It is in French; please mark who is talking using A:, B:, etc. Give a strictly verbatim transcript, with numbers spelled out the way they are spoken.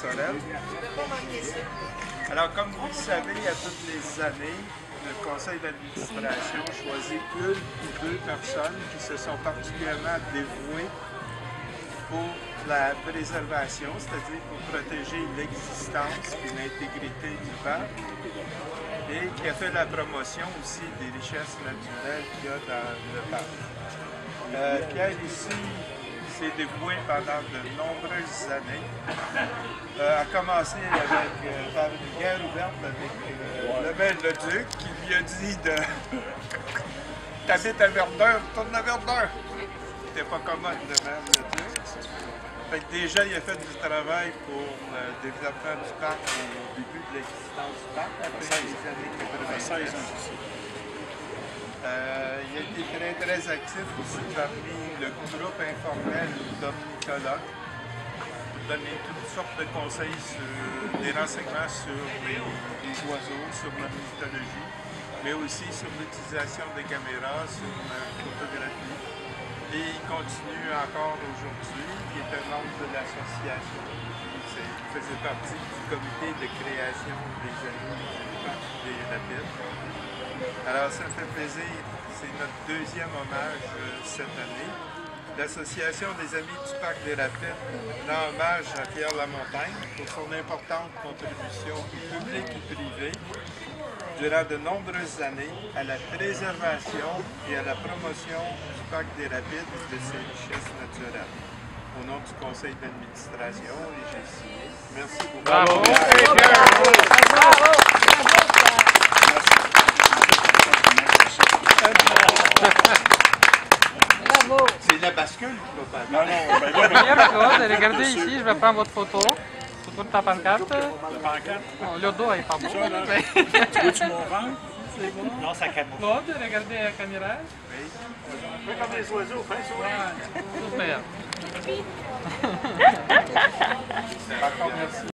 A: Sorel. Alors, comme vous le savez, à toutes les années, le conseil d'administration choisit une ou deux personnes qui se sont particulièrement dévouées pour la préservation, c'est-à-dire pour protéger l'existence et l'intégrité du parc, et qui a fait la promotion aussi des richesses naturelles qu'il y a dans le parc. Euh, Pierre ici s'est dévoué pendant de nombreuses années, euh, a commencé avec, euh, par une guerre ouverte avec euh, le maire le Duc, qui lui a dit de « T'habites à Verdun, retourne à Verdun ». C'était pas commode le maire le Duc. Fait que déjà, il a fait du travail pour le développement du parc au début de l'existence du parc, après les années quatre-vingt-dix. Euh, il a été très, très actif aussi parmi le groupe informel d'ornithologues pour donner toutes sortes de conseils, sur, des renseignements sur les, les oiseaux, sur l'ornithologie, mais aussi sur l'utilisation des caméras, sur la photographie. Et il continue encore aujourd'hui. Il est un membre de l'association. Il faisait partie du comité de création des amis du parc des Rapides. Alors, ça me fait plaisir. C'est notre deuxième hommage euh, cette année. L'Association des Amis du Parc des Rapides rend hommage à Pierre Lamontagne pour son importante contribution publique et privée durant de nombreuses années à la préservation et à la promotion du Parc des Rapides et de ses richesses naturelles. Au nom du conseil d'administration, et j'ai signé. Merci beaucoup.
B: Bravo!
C: Bravo!
A: C'est la bascule qui va pas.
B: Non, non, ben là,
D: Regarde, regardez ici, je vais prendre votre photo. Photo de ta pancarte.
B: la pancarte.
D: Bon, le dos est pas beau.
B: Ça, là,
D: mais
B: tu veux-tu mon ventre?
D: c'est bon.
B: Non, ça camoufle.
D: Claude, regardez la caméra.
B: Fais comme les oiseaux, fais un sourire.
D: Super.
A: Par contre, merci.